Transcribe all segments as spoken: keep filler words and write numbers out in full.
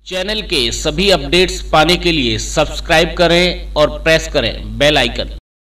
Channel के सभी updates पाने के लिए सब्सक्राइब करें और प्रेस करें bell icon.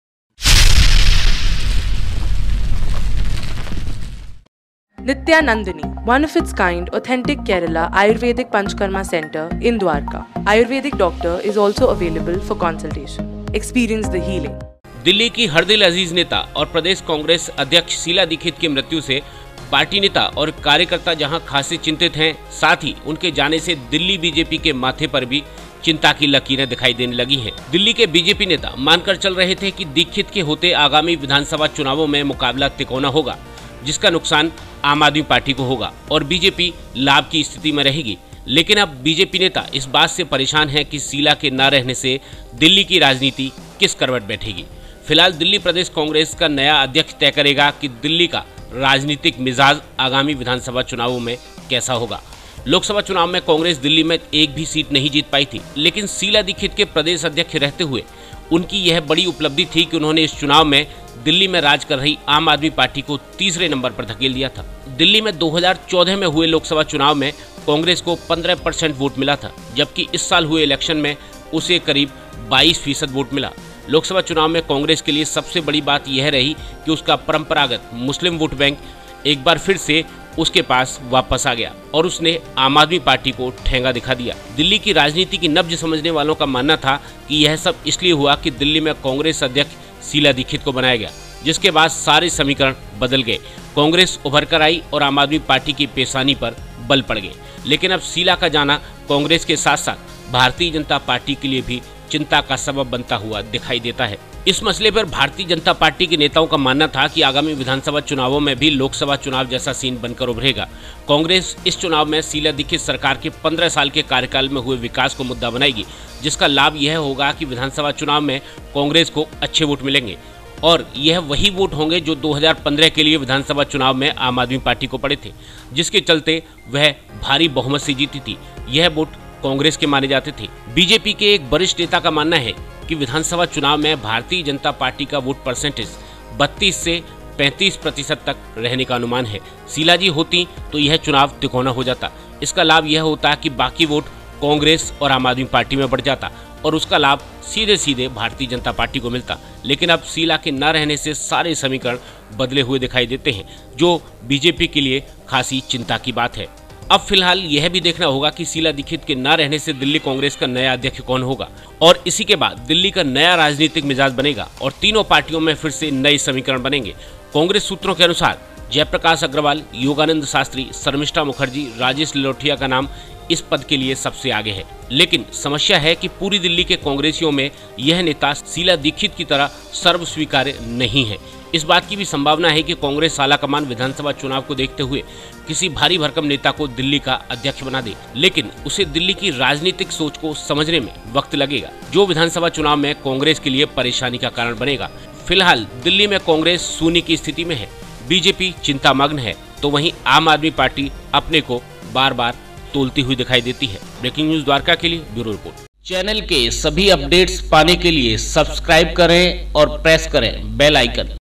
Nityanandini, one of its kind, authentic Kerala Ayurvedic Panchkarma Center in Dwarka. Ayurvedic doctor is also available for consultation. Experience the healing. Delhi की हर दिल अजीज नेता और प्रदेश कांग्रेस अध्यक्ष शीला दीक्षित की मृत्यु से पार्टी नेता और कार्यकर्ता जहां खासे चिंतित हैं, साथ ही उनके जाने से दिल्ली बीजेपी के माथे पर भी चिंता की लकीरें दिखाई देने लगी हैं। दिल्ली के बीजेपी नेता मानकर चल रहे थे कि दीक्षित के होते आगामी विधानसभा चुनावों में मुकाबला तिकोना होगा, जिसका नुकसान आम आदमी पार्टी को होगा और बीजेपी लाभ की स्थिति में रहेगी। लेकिन अब बीजेपी नेता इस बात से परेशान हैं कि शीला के न रहने से दिल्ली की राजनीति किस करवट बैठेगी। फिलहाल दिल्ली प्रदेश कांग्रेस का नया अध्यक्ष तय करेगा कि दिल्ली का राजनीतिक मिजाज आगामी विधानसभा चुनावों में कैसा होगा। लोकसभा चुनाव में कांग्रेस दिल्ली में एक भी सीट नहीं जीत पाई थी, लेकिन शीला दीक्षित के प्रदेश अध्यक्ष रहते हुए उनकी यह बड़ी उपलब्धि थी कि उन्होंने इस चुनाव में दिल्ली में राज कर रही आम आदमी पार्टी को तीसरे नंबर पर धकेल दिया था। दिल्ली में दो हज़ार चौदह में हुए लोकसभा चुनाव में कांग्रेस को पंद्रह परसेंट वोट मिला था, जबकि इस साल हुए इलेक्शन में उसे करीब बाईस फीसद वोट मिला। लोकसभा चुनाव में कांग्रेस के लिए सबसे बड़ी बात यह रही कि उसका परंपरागत मुस्लिम वोट बैंक एक बार फिर से उसके पास वापस आ गया और उसने आम आदमी पार्टी को ठेंगा दिखा दिया। दिल्ली की राजनीति की नब्ज समझने वालों का मानना था कि यह सब इसलिए हुआ कि दिल्ली में कांग्रेस अध्यक्ष शीला दीक्षित को बनाया गया, जिसके बाद सारे समीकरण बदल गए। कांग्रेस उभर कर आई और आम आदमी पार्टी की पेशानी पर बल पड़ गए। लेकिन अब शीला का जाना कांग्रेस के साथ साथ भारतीय जनता पार्टी के लिए भी चिंता का सबब बनता हुआ दिखाई देता है। इस मसले पर भारतीय जनता पार्टी के नेताओं का मानना था कि आगामी विधानसभा चुनावों में भी लोकसभा चुनाव जैसा सीन बनकर उभरेगा। कांग्रेस इस चुनाव में शीला दीक्षित सरकार के पंद्रह साल के कार्यकाल में हुए विकास को मुद्दा बनाएगी, जिसका लाभ यह होगा कि विधानसभा चुनाव में कांग्रेस को अच्छे वोट मिलेंगे और यह वही वोट होंगे जो दो हज़ार पंद्रह के लिए विधानसभा चुनाव में आम आदमी पार्टी को पड़े थे, जिसके चलते वह भारी बहुमत से जीती थी। यह वोट कांग्रेस के माने जाते थे। बीजेपी के एक वरिष्ठ नेता का मानना है कि विधानसभा चुनाव में भारतीय जनता पार्टी का वोट परसेंटेज बत्तीस से पैंतीस प्रतिशत तक रहने का अनुमान है। शीला जी होती तो यह चुनाव तिकोना हो जाता। इसका लाभ यह होता कि बाकी वोट कांग्रेस और आम आदमी पार्टी में बढ़ जाता और उसका लाभ सीधे सीधे भारतीय जनता पार्टी को मिलता। लेकिन अब शीला के न रहने से सारे समीकरण बदले हुए दिखाई देते हैं, जो बीजेपी के लिए खासी चिंता की बात है। अब फिलहाल यह भी देखना होगा कि शीला दीक्षित के न रहने से दिल्ली कांग्रेस का नया अध्यक्ष कौन होगा और इसी के बाद दिल्ली का नया राजनीतिक मिजाज बनेगा और तीनों पार्टियों में फिर से नए समीकरण बनेंगे। कांग्रेस सूत्रों के अनुसार जयप्रकाश अग्रवाल, योगानंद शास्त्री, शर्मिष्ठा मुखर्जी, राजेश लिलोठिया का नाम इस पद के लिए सबसे आगे है। लेकिन समस्या है कि पूरी दिल्ली के कांग्रेसियों में यह नेता शीला दीक्षित की तरह सर्व स्वीकार्य नहीं है। इस बात की भी संभावना है कि कांग्रेस आलाकमान विधानसभा चुनाव को देखते हुए किसी भारी भरकम नेता को दिल्ली का अध्यक्ष बना दे, लेकिन उसे दिल्ली की राजनीतिक सोच को समझने में वक्त लगेगा, जो विधानसभा चुनाव में कांग्रेस के लिए परेशानी का कारण बनेगा। फिलहाल दिल्ली में कांग्रेस शून्य की स्थिति में है, बीजेपी चिंतामग्न है, तो वहीं आम आदमी पार्टी अपने को बार बार तोलती हुई दिखाई देती है। ब्रेकिंग न्यूज द्वारका के लिए ब्यूरो रिपोर्ट। चैनल के सभी अपडेट्स पाने के लिए सब्सक्राइब करें और प्रेस करें बेल आइकन।